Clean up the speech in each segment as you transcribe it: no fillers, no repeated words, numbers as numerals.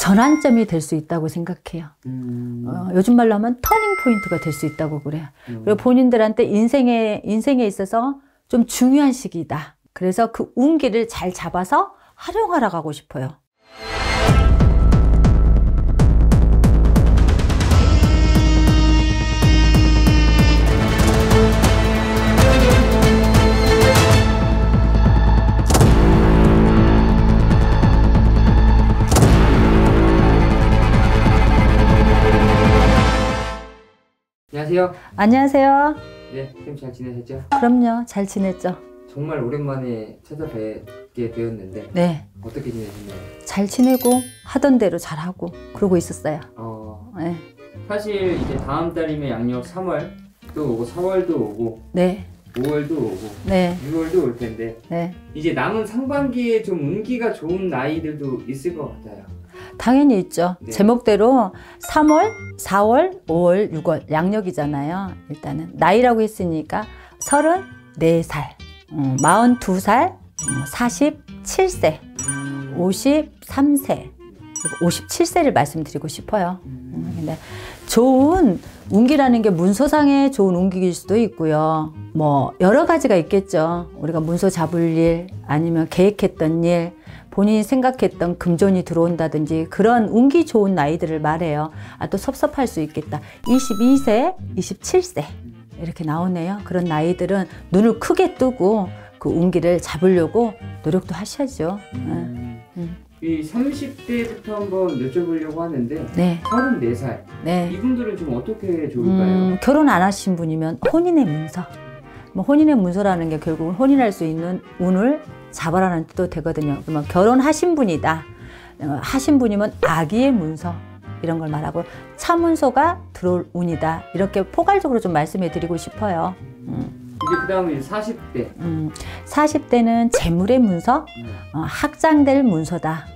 전환점이 될 수 있다고 생각해요. 요즘 말로 하면 터닝 포인트가 될 수 있다고 그래요. 그리고 본인들한테 인생에 있어서 좀 중요한 시기이다. 그래서 그 운기를 잘 잡아서 활용하러 가고 싶어요. 안녕하세요. 안녕하세요. 네, 선생님 잘 지내셨죠? 그럼요. 잘 지냈죠? 정말 오랜만에 찾아뵙게 되었는데 네. 어떻게 지내셨나요? 잘 지내고 하던 대로 잘하고 그러고 있었어요. 네. 사실 이제 다음 달이면 양력 3월도 오고 4월도 오고 네. 5월도 오고 네. 6월도 올 텐데 네. 이제 남은 상반기에 좀 운기가 좋은 나이들도 있을 것 같아요. 당연히 있죠. 네. 제목대로 3월, 4월, 5월, 6월 양력이잖아요. 일단은 나이라고 했으니까 34살, 42살, 47세, 53세, 그리고 57세를 말씀드리고 싶어요. 근데 좋은 운기라는 게 문서상의 좋은 운기일 수도 있고요. 뭐 여러 가지가 있겠죠. 우리가 문서 잡을 일, 아니면 계획했던 일, 본인이 생각했던 금전이 들어온다든지 그런 운기 좋은 나이들을 말해요. 아, 또 섭섭할 수 있겠다. 22세, 27세 이렇게 나오네요. 그런 나이들은 눈을 크게 뜨고 그 운기를 잡으려고 노력도 하셔야죠. 이 30대부터 한번 여쭤보려고 하는데 네. 34살 네. 이분들은 좀 어떻게 좋을까요? 결혼 안 하신 분이면 혼인의 문서. 뭐 혼인의 문서라는 게 결국은 혼인할 수 있는 운을 잡아라는 뜻도 되거든요. 그러면 결혼하신 분이다. 하신 분이면 아기의 문서 이런 걸 말하고 차문서가 들어올 운이다. 이렇게 포괄적으로 좀 말씀해 드리고 싶어요. 이제 그 다음에 40대 40대는 재물의 문서, 확장될 문서다.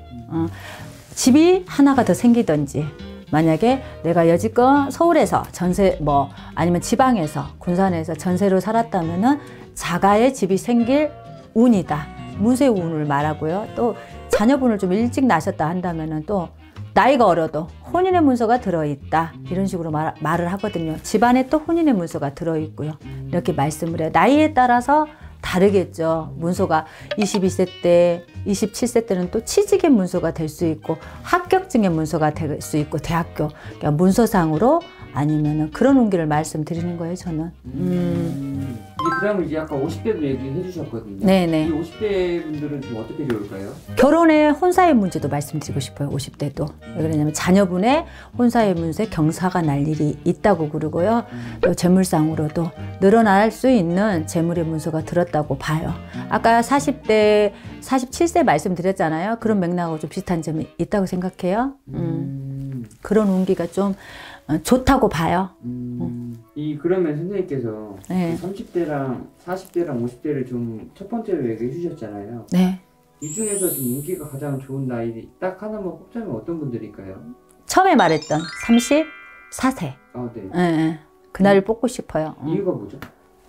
집이 하나가 더 생기든지 만약에 내가 여지껏 서울에서 전세 뭐 아니면 지방에서 군산에서 전세로 살았다면은 자가의 집이 생길 운이다. 문세 운을 말하고요. 또 자녀분을 좀 일찍 낳으셨다 한다면은 또 나이가 어려도 혼인의 문서가 들어있다. 이런 식으로 말을 하거든요. 집안에 또 혼인의 문서가 들어있고요. 이렇게 말씀을 해요. 나이에 따라서 다르겠죠. 문서가 22세 때, 27세 때는 또 취직의 문서가 될 수 있고 합격증의 문서가 될 수 있고 대학교 그러니까 문서상으로 아니면은 그런 운기를 말씀드리는 거예요. 저는. 이제 그다음에 이제 아까 50대도 얘기해 주셨거든요. 네네. 이 50대 분들은 좀 어떻게 좋을까요? 결혼의 혼사의 문제도 말씀드리고 싶어요. 50대도. 왜 그러냐면 자녀분의 혼사의 문제 경사가 날 일이 있다고 그러고요. 또 재물상으로도 늘어날 수 있는 재물의 문서가 들었다고 봐요. 아까 40대, 47세 말씀드렸잖아요. 그런 맥락하고 좀 비슷한 점이 있다고 생각해요. 그런 운기가 좀 좋다고 봐요. 그러면 선생님께서 네. 30대랑 40대랑 50대를 좀 첫 번째로 얘기해 주셨잖아요. 네. 이 중에서 좀 운기가 가장 좋은 나이 딱 하나만 꼽자면 어떤 분들일까요? 처음에 말했던 34세. 아, 네. 네. 그날을 뽑고 싶어요. 이유가 뭐죠?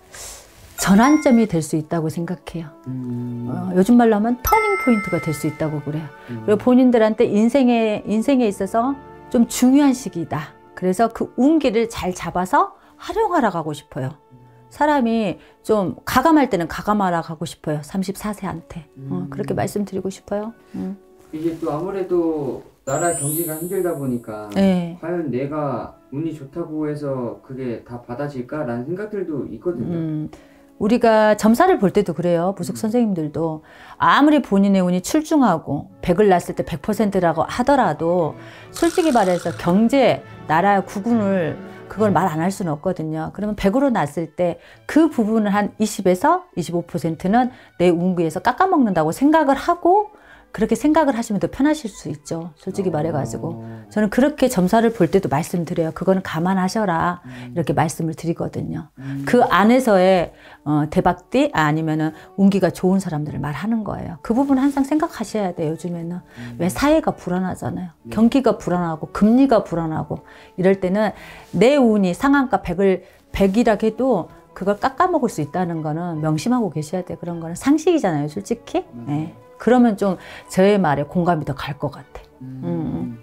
전환점이 될 수 있다고 생각해요. 요즘 말로 하면 터닝 포인트가 될 수 있다고 그래요. 그리고 본인들한테 인생에 있어서 좀 중요한 시기이다. 그래서 그 운기를 잘 잡아서 활용하러 가고 싶어요. 사람이 좀 가감할 때는 가감하러 가고 싶어요. 34세한테. 그렇게 말씀드리고 싶어요. 이게 또 아무래도 나라 경기가 힘들다 보니까 네. 과연 내가 운이 좋다고 해서 그게 다 받아질까라는 생각들도 있거든요. 우리가 점사를 볼 때도 그래요. 부속 선생님들도 아무리 본인의 운이 출중하고 100을 낳았을 때 100%라고 하더라도 솔직히 말해서 경제, 나라 국운을 그걸 말 안 할 수는 없거든요. 그러면 100으로 낳았을 때 그 부분을 한 20에서 25%는 내 운기에서 깎아먹는다고 생각을 하고 그렇게 생각을 하시면 더 편하실 수 있죠. 솔직히 말해가지고. 저는 그렇게 점사를 볼 때도 말씀드려요. 그거는 감안하셔라. 이렇게 말씀을 드리거든요. 그 안에서의 대박띠 아니면은 운기가 좋은 사람들을 말하는 거예요. 그 부분 항상 생각하셔야 돼요. 요즘에는. 왜 사회가 불안하잖아요. 경기가 불안하고 금리가 불안하고 이럴 때는 내 운이 상한가 100이라 해도 그걸 깎아먹을 수 있다는 거는 명심하고 계셔야 돼요. 그런 거는 상식이잖아요. 솔직히. 네. 그러면 좀 저의 말에 공감이 더 갈 것 같아.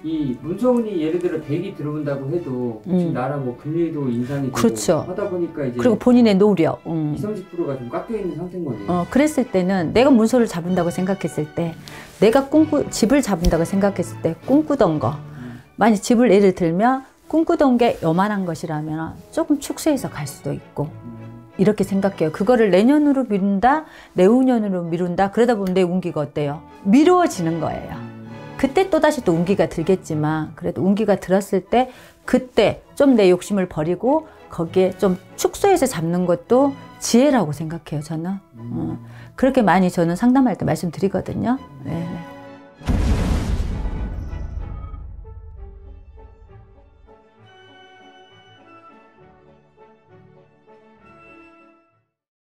이 문서운이 예를 들어 100이 들어온다고 해도 지금 나라 뭐 금리도 인상이 되고 그렇죠. 하다 보니까 이제 그리고 본인의 노력. 20-30%가 좀 깎여 있는 상태인 거네요. 그랬을 때는 내가 문서를 잡은다고 생각했을 때, 내가 집을 잡은다고 생각했을 때 꿈꾸던 거, 만약 집을 예를 들면 꿈꾸던 게 요만한 것이라면 조금 축소해서 갈 수도 있고, 이렇게 생각해요. 그거를 내년으로 미룬다, 내후년으로 미룬다, 그러다 보면 내 운기가 어때요? 미루어지는 거예요. 그때 또다시 또 운기가 들겠지만, 그래도 운기가 들었을 때 그때 좀 내 욕심을 버리고 거기에 좀 축소해서 잡는 것도 지혜라고 생각해요, 저는. 그렇게 많이 저는 상담할 때 말씀드리거든요. 네.